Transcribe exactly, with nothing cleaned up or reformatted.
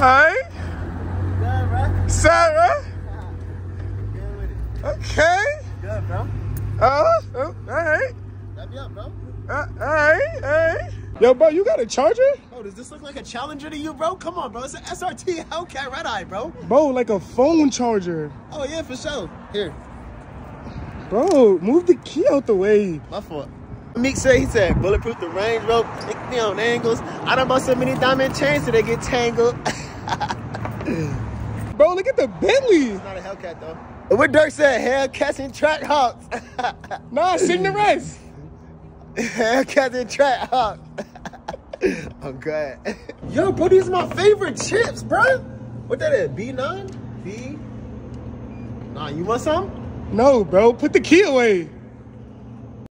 Alright. Good, bro. Sarah. Good with it. Okay. Good, bro. Uh, oh, alright. Wrap me up, bro. Uh, alright, alright. Yo, bro, you got a charger? Bro, does this look like a Challenger to you, bro? Come on, bro. It's an S R T Hellcat Red Eye, bro. Bro, like a phone charger. Oh, yeah, for sure. Here. Bro, move the key out the way. My fault. Meek said, he said, bulletproof the range, bro. Take me on angles. I done bought so many diamond chains so they get tangled. Bro, look at the Bentley. It's not a Hellcat, though. But what Dirk said, Hellcats and track hawks. Nah, sing the rest. Hellcats and track hawks. I'm glad. Yo, bro, these are my favorite chips, bro. What that is? B nine? B? Nah, you want some? No, bro, put the key away.